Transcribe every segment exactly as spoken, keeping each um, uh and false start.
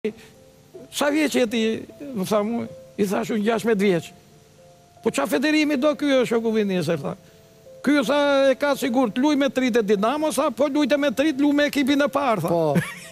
Sa vjeç e ti, më tha mu, i thash unë gjashtëdhjetë vjeç. Po qa federimi do kjo është shoku Vinisër, tha. Kjo sa e ka sigurt, luj me trit e Dinamo, sa po lujte me trit, luj me ekipin e parë, tha.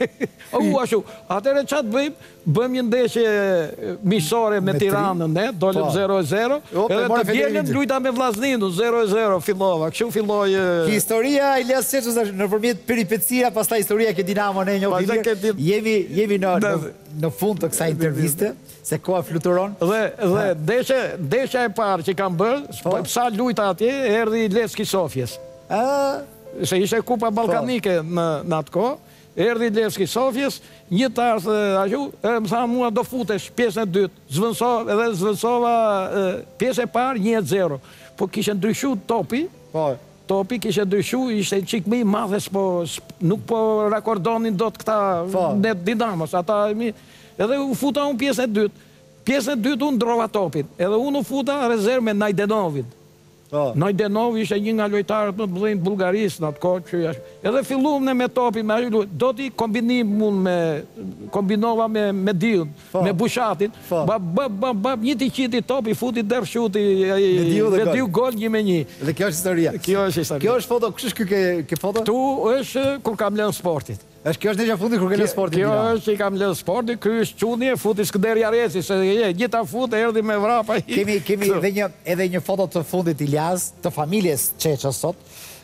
Po. U ashtu, atëre qa të bëjmë, bëjmë një ndeshje miqësore me Tiranën, ne, dolëm zero e zero, edhe të vjelën lujta me Vllazninun, zero e zero, fillova, kështu filloj... Historia Ilyas Çeçës është nëpërmjet peripecia, pastaj historia ke Dinamo ne njohim mirë. Jemi jemi në në fund të kësaj interviste, se koha fluturon. Dhe dhe desha desha e parë që kam bërë, sa lujta atje, erdhi Levski Sofjes. Ë, se ishte Kupa Ballkanike në në atë kohë. Erdhi Levski Sofjes, një tarë ashtu, më tha mua do futesh pjesën e dytë, zvënsova, edhe zvënsova pjesë e parë një e zero. Po kishte ndryshu topi, po. Topi kishte ndryshu, ishte çik më i madh, po nuk po rakordonin dot këta ne Dinamos, ata mi, edhe u futa unë pjesën e dytë. Pjesën e dytë unë ndrova topin, edhe unë u futa rezervë me Najdenovin. Najdenov ishte një nga lojtarët më të mëdhenj Bullgarisë në atë kohë që jashtë. Edhe filluam ne me topin, me ai do t'i kombinim unë me kombinova me me Diun, me Bushatin. Ba ba ba ba një ti qiti topi, futi der shuti ai me Diu gol një me një. Dhe kjo është historia. Kjo është historia. Kjo është foto, kush është ky ke ke foto? Tu është kur kam lënë sportit. Është kjo është ndeshja fundi kur ke lënë sportin. Kjo është që kam lënë sportin, ky është çuni e futi Skënder Jareci, se gjitha fut erdhi me vrapa. Kemi kemi edhe një edhe një foto të fundit Ilyas, të familjes Çeçës sot.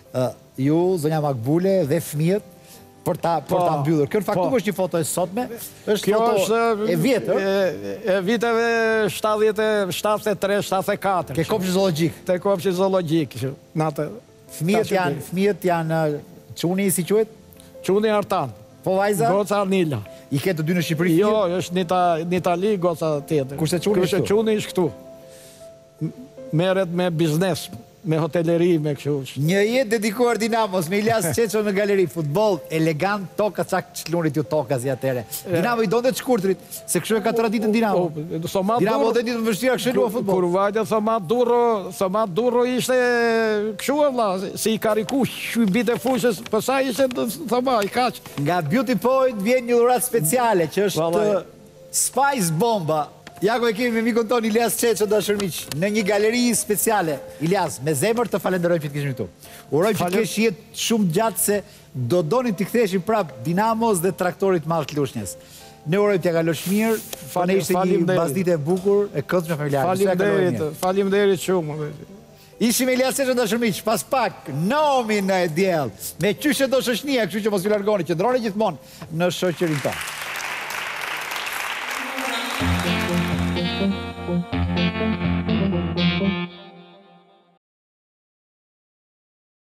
Ju, zonja Makbule dhe fëmijët për ta për ta mbyllur. Kjo në fakt nuk është një foto e sotme, është foto e vjetër, e viteve shtatëdhjetë e tre shtatëdhjetë e katër. Ke kopshtin zoologjik. Te kopshti zoologjik, natë. Fëmijët janë, fëmijët janë çuni si quhet? Çuni Artan. Po vajza? Goca Arnila. I ke të dy në Shqipëri? Jo, është në Itali, goca tjetër. Kushte çuni këtu? Kushte çuni është këtu. Merret me biznes, me hoteleri, me kështu. Një jetë dedikuar Dinamos me Ilyas Çeçën në galeri, futboll elegant, toka çak çlunit ju toka si atëre. Dinamo i donte të shkurtrit, se kështu e ka traditën Dinamo. Dinamo do ditë të vështira kështu lua futboll. Kur vajte Thoma Durro, Thoma Durro ishte kështu valla, si i kariku shybit e fushës, po sa ishte Thoma i kaq. Nga Beauty Point vjen një dhuratë speciale që është Spice Bomba. Jako e kemi me mikun ton Ilyas Çeçën, dashur miq, në një galeri speciale. Ilyas, me zemër të falenderoj që të kishim këtu. Urojmë që të kesh jetë shumë gjatë, se do donin të ktheheshim prap Dinamos dhe traktorit madh të Lushnjës. Ne urojmë t'ja kalosh mirë, fa ne ishte një bazditë e bukur, e këndshme familjare. Faleminderit, faleminderit shumë. Ishim Ilyas Çeçën, dashur miq, pas pak Naomi në e diell, me qyshe do shoqënia, kështu që mos ju largoni, qëndroni gjithmonë në shoqërinë tonë. Thank you.